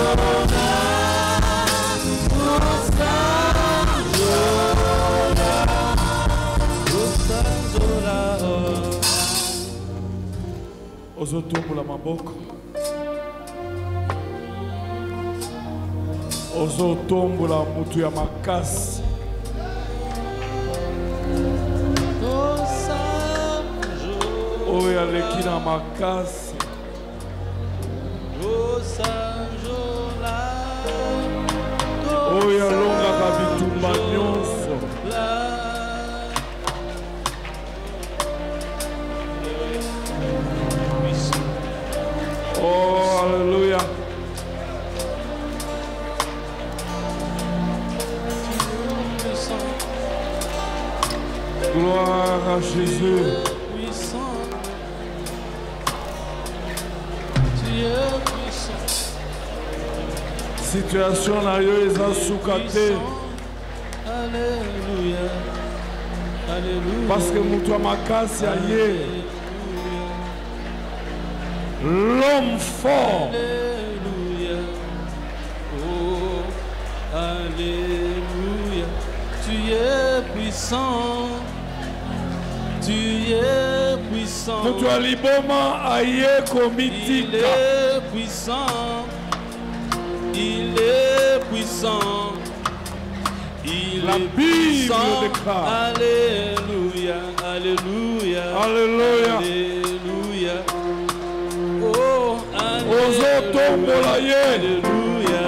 Speaker 5: Ozotombola maboko. Ozotombola mutu ya makasi. Oyo aleki na makasi. Oyo alongaka bitumba nyonso. Oh, alléluia. Gloire à Jésus. Situation na yo eza suka te.
Speaker 6: Alléluia. Alléluia.
Speaker 5: Parce que mutu ya makasi aye. L'homme fort.
Speaker 6: Alléluia. Oh, alléluia. Tu es puissant. Tu es puissant.
Speaker 5: Mutu ya liboma aye komitika.
Speaker 6: Il est puissant. Il est puissant. Il
Speaker 5: La
Speaker 6: est
Speaker 5: Bible
Speaker 6: puissant.
Speaker 5: déclare.
Speaker 6: Alléluia. Alléluia.
Speaker 5: Alléluia.
Speaker 6: Alléluia. Oh,
Speaker 5: Ozotombola ye.
Speaker 6: Alléluia.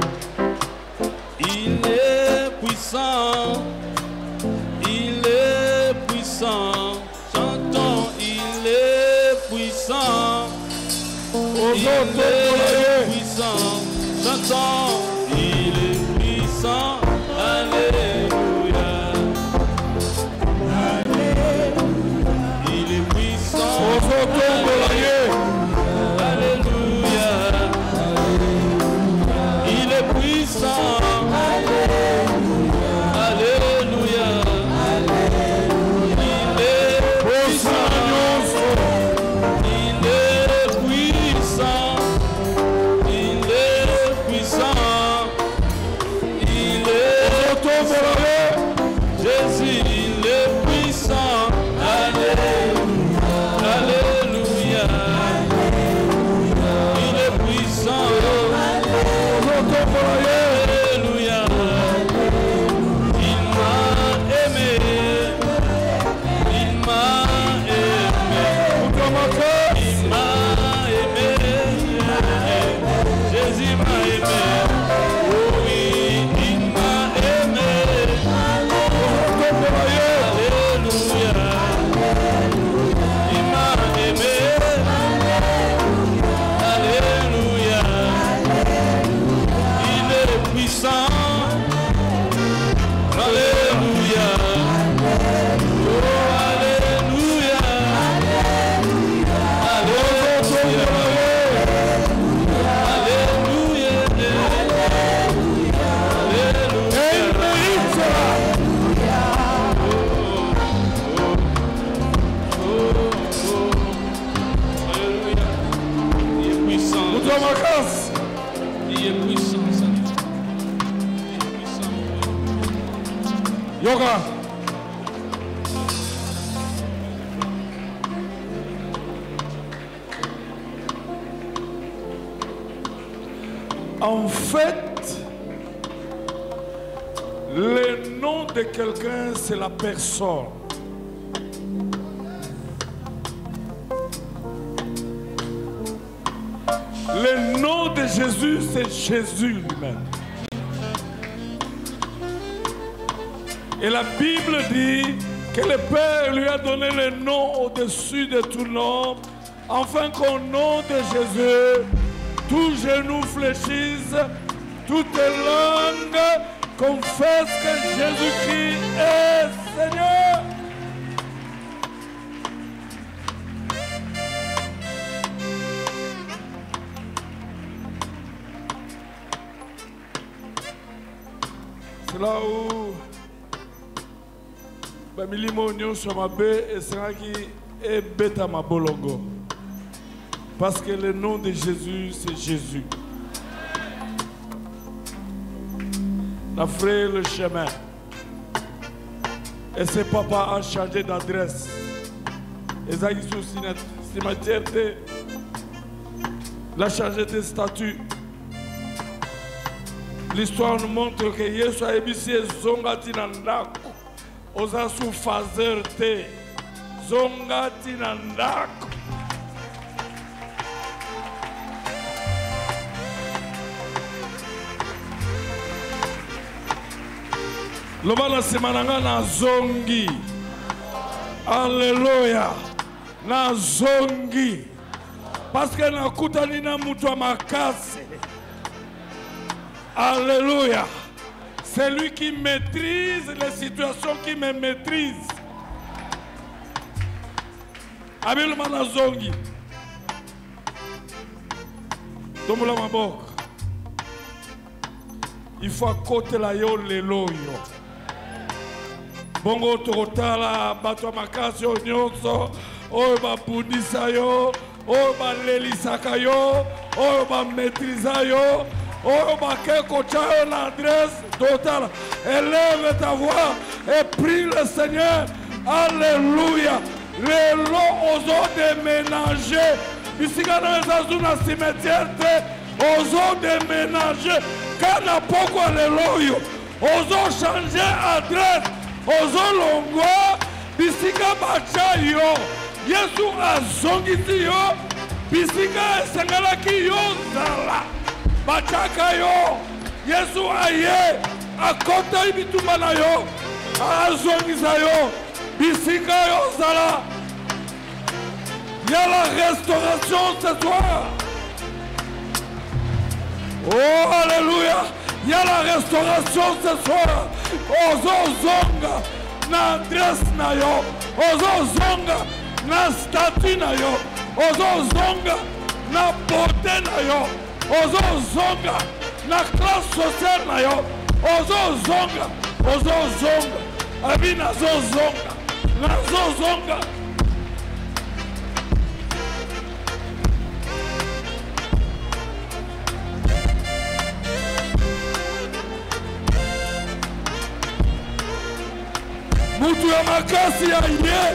Speaker 6: Il est puissant. Il est puissant. Chantons, il est puissant. Il est puissant. Chantons, il est puissant. Alléluia. Il est puissant.
Speaker 5: Ozotombola ye.
Speaker 6: Alléluia. Il est puissant. Alléluia. Il est puissant. Il est puissant. Il est puissant. Il est Jésus, il est puissant. Alléluia. Alléluia. Il est puissant. Alléluia. Il m'a aimé. Il m'a aimé. Il m'a aimé. Jésus m'a aimé. Oh oui, il m'a aimé. Alléluia. Il m'a aimé. Alléluia. Il est puissant. Alléluia. Oh, alléluia. Alléluia. Il est puissant.
Speaker 5: Mutu ya makasi.
Speaker 6: Il est puissant. Il est puissant.
Speaker 5: Yoka. En fait, le nom de quelqu'un, c'est la personne. Le nom de Jésus, c'est Jésus lui-même. Et la Bible dit que le Père lui a donné le nom au-dessus de tout nom, afin qu'au nom de Jésus, tout genou fléchisse, toute langue confesse que Jésus-Christ est Seigneur. C'est là où bamilimo nyonso mabe esengaki ebeta mabolongo. Parce que le nom de Jésus, c'est Jésus. n'a fait le chemin. Et ce papa a changé d'adresse. Et ça, il cimetière, il a changé de statut. L'histoire nous montre que Yesu a ébissé Zongati Nandako. Osa sous fazer te. Zongati Nandako. Loba na semananga na zongi. Alléluia. Na zongi. Parce que na kutani na mutu wa makasi. Alléluia. C'est lui qui maîtrise les situations qui me maîtrisent. Abel mana zongi. Tombola maboko. Il faut à côté la yo lelo yo. Bongo tokotala bato makasi yo nyonso oyo babundisa yo oyo balelisaka yo oyo bamaîtrisa yo oyo bakekotia yo na adresse totale. Élève ta voix et prie le Seigneur. Alléluia. Lelo ozo déménager bisika na ezazu na cimetière te ozo déménager kana poko lelo yo ozo changer adresse ozo longwa bisika bacha yo Yesu azongisi yo bisika esengelaki yo zala bachaka yo Yesu aye akota ibitumba na yo azongisa yo bisika yo zala. Il y a la restauration ce soir. Oh alléluia. Il y a la restauration ce soir. Ozo zonga na adresse na yo. Ozo zonga na statut na yo. Ozo zonga na beauté na yo. Ozo zonga na classe sociale na yo. Ozo zonga. Abi na zo zonga. Na zo zonga. Mutu ya makasi ya ye.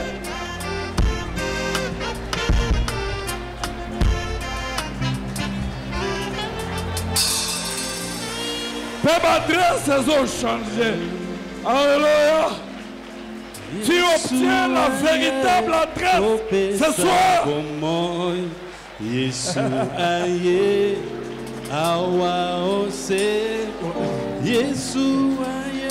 Speaker 5: Peuple adresse ont changé. Alléluia. Tu obtiens la véritable adresse ce soir.
Speaker 7: Yesu aye awa ose Yesu aye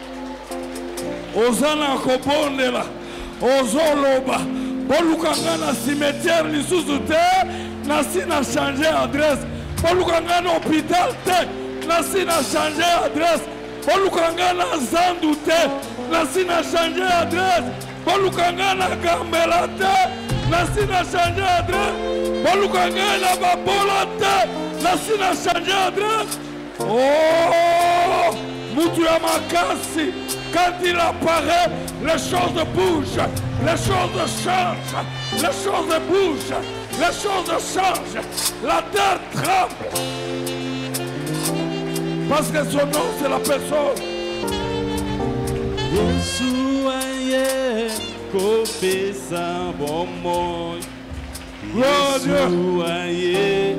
Speaker 5: Ozana kobondela ozoloba bolukanga na cimetière lisusu te na sina changer adresse bolukanga na hôpital te na sina changer adresse bolukanga na zandu te na sina changer adresse bolukanga na gambela te na sina changer adresse bolukanga na babola te na sina changer adresse. Oh mutu ya makasi. Quand il apparaît, les choses bougent, les choses changent, les choses bougent, les choses changent. La terre tremble. Parce que son nom, c'est la personne.
Speaker 7: Yesu aye kopesa bomoy. Yesu aye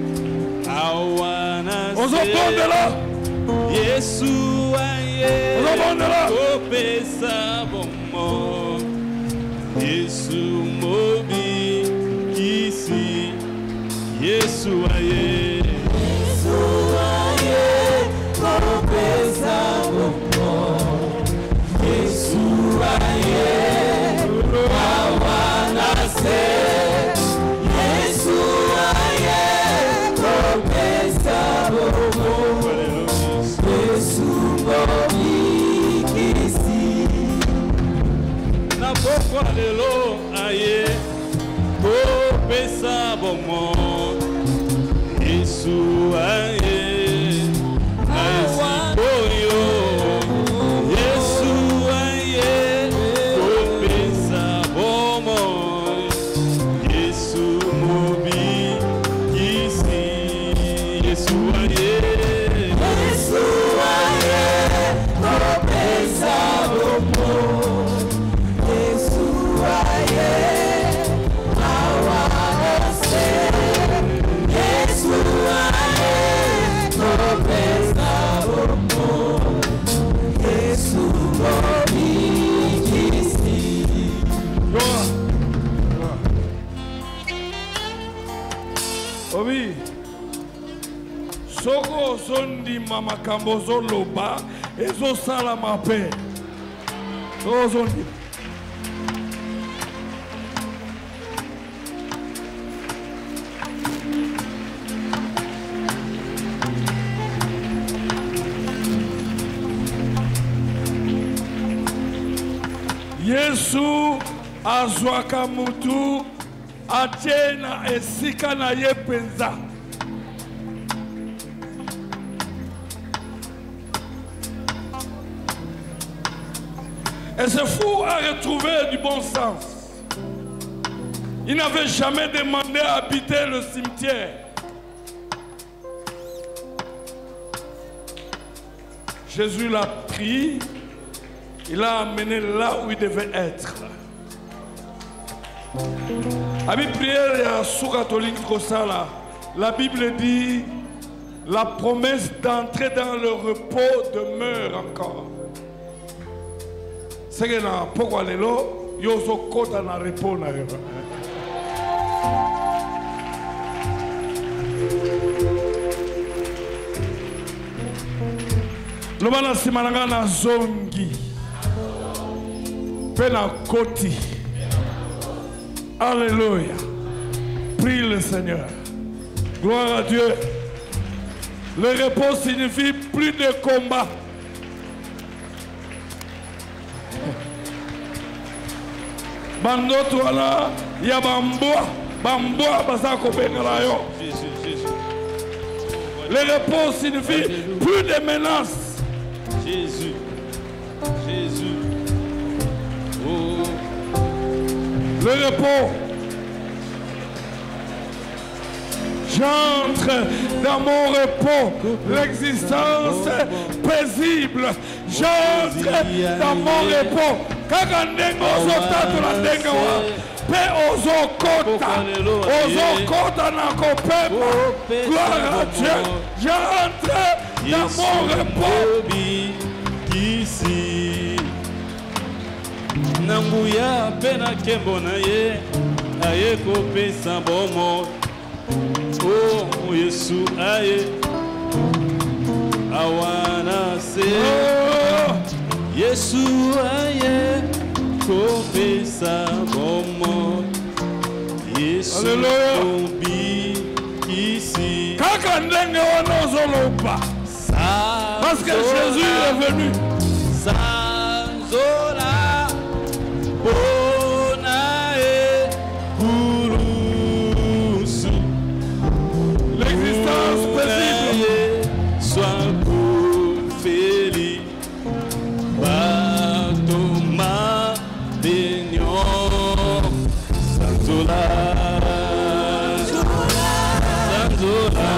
Speaker 7: awana se.
Speaker 5: On s'entend de là.
Speaker 7: Yesu aye kopesa bomo Yesu mobi kisi Yesu aye kopesa bomo Yesu aye awana se Yesu aye kopesa bomo na pokwa lelo aye kopesa bomo Yesu aye aisikoyo Yesu aye kopesa bomo Yesu mobi kisi Yesu aye
Speaker 5: Soko zondi mama kambozo loba ezo sala mape. Zondi. Yesu azwaka mutu atena esika na ye penza. Et ce fou a retrouvé du bon sens. Il n'avait jamais demandé à habiter le cimetière. Jésus l'a pris, il l'a amené là où il devait être. À la prière sous-catholique, la Bible dit la promesse d'entrer dans le repos demeure encore. C'est que pourquoi les lots, ils ont côté dans le repos. Le bana simananga na zongi, pena koti. Alléluia. Prie le Seigneur. Gloire à Dieu. Le repos signifie plus de combat. Bandoto wana ya bamboa bazako bengala yo. Le repos signifie plus de menaces.
Speaker 7: Jésus. Jésus. Oh.
Speaker 5: Le repos. J'entre dans mon repos, l'existence paisible. J'entre dans mon repos. Kagandengo zotatu la dengawa. Pe ozokota na kopepa. Gloire à Dieu. J'entre dans mon repos.
Speaker 7: Ici. Nambuya pena kembo na ye. Aye kopesa bomo. Oh, Yesu aye. I wanna say, oh, Yesu aye. Kopesa bomo. Yesu kombi ici.
Speaker 5: Kakandenge wanozolopa. Parce que Jésus est venu.
Speaker 7: Sanzola bonae kurusu.
Speaker 5: L'existence paisible.
Speaker 7: Sois feliz. Batoma Benyon. Sanzola. Sanzola.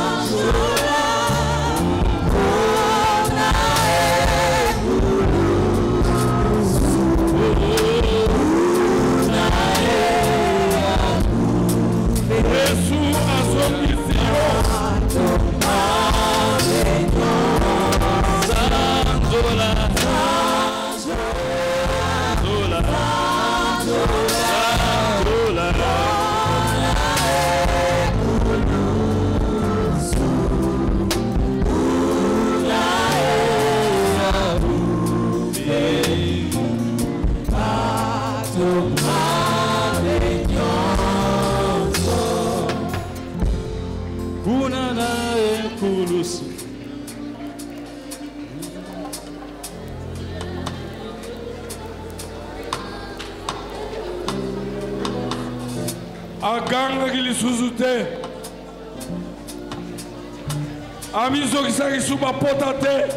Speaker 5: Aganga kilisusu te. Amiso kisaki suba pota te.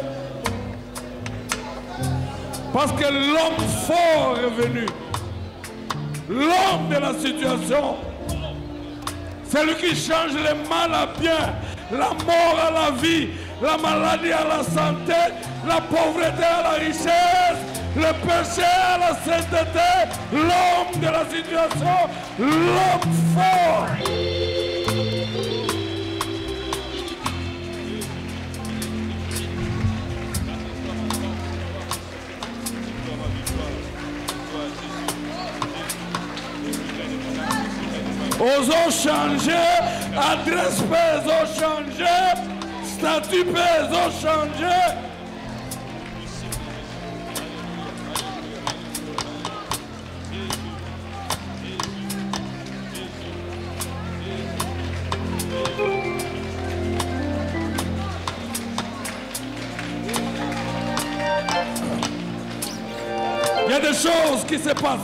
Speaker 5: Parce que l'homme fort est venu. L'homme de la situation. C'est lui qui change le mal à bien, la mort à la vie, la maladie à la santé, la pauvreté à la richesse, le péché à la sainteté, l'homme de la situation, l'homme fort. Osons changer, adresse pas, osons changer. statut peut changer. Il y a des choses qui se passent.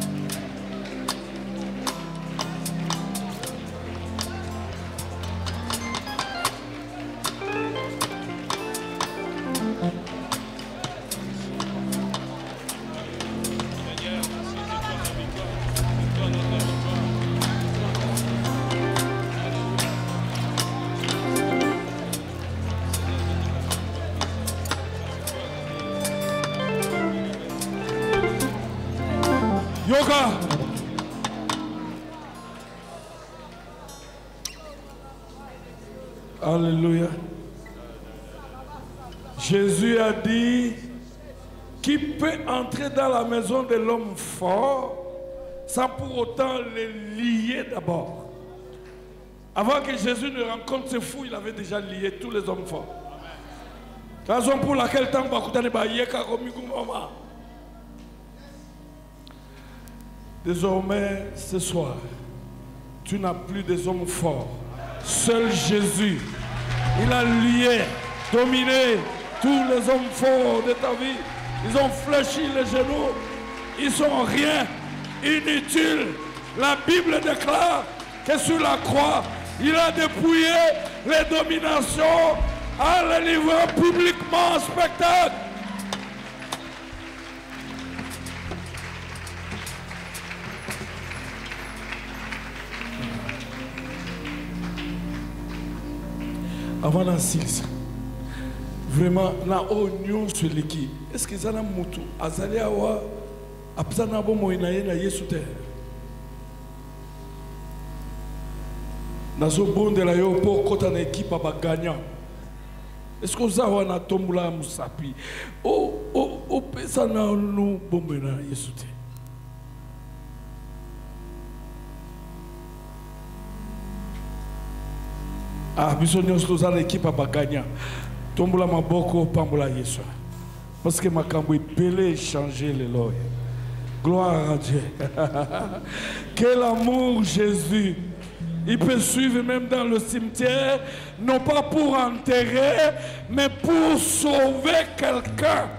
Speaker 5: Yoga. Alléluia. Jésus a dit, qui peut entrer dans la maison de l'homme fort sans pour autant le lier d'abord. Avant que Jésus ne rencontre ce fou, il avait déjà lié tous les hommes forts. Raison pour laquelle tant désormais, ce soir, tu n'as plus des hommes forts. Seul Jésus, il a lié, dominé tous les hommes forts de ta vie. Ils ont fléchi les genoux. Ils sont rien, inutiles. La Bible déclare que sur la croix, il a dépouillé les dominations en les livrant publiquement en spectacle. Avant la 6, vraiment, na oignon sur l'équipe. Est-ce que ça n'a moutou? Azali awa, apsana bo moinaye na yesute. Nazo bonde la yo po kota na équipe aba gagnant. Est-ce que ça va na tombula musapi? O pesa na no bombe na yesute. Ah, bisogna scusare l'équipe à Bagagna. Tombola maboko pambola Yesu. Parce que ma cambo est belé changer les lois. Gloire à Dieu. Quel amour Jésus. Il peut suivre même dans le cimetière, non pas pour enterrer, mais pour sauver quelqu'un.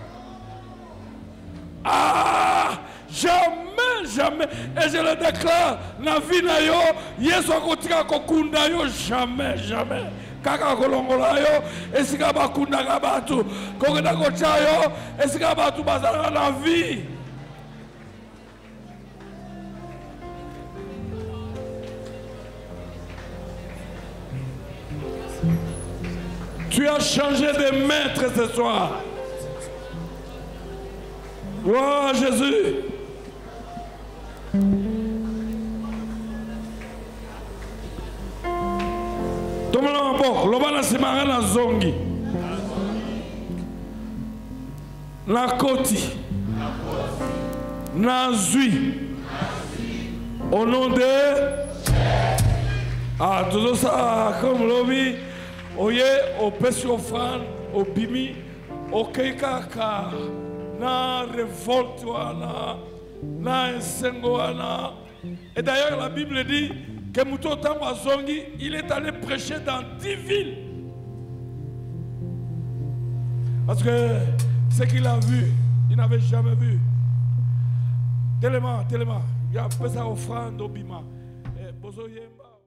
Speaker 5: Ah! Jamais, jamais. Et je le déclare, na vie na yo, Yesu akotika kokunda yo, jamais, jamais. Kaka kolongola yo, esika bakunda ka batu. Kokenda kocha yo, esika batu bazala na vie. Tu as changé de maître ce soir. Gloire à Jésus. Tomala maboko, lobana simanga na zongi. Na koti. Na zui. Au nom de... Ah, tout ça, comme l'obi, oye, au pesi offrande, au bimi, au keikaka, na révolte, na insengo, et d'ailleurs la Bible dit que Mouto Tambazongi, il est allé prêcher dans 10 villes. Parce que ce qu'il a vu, il n'avait jamais vu. Tellement, il y a fait ça offrande au bima. Bozo Yemba.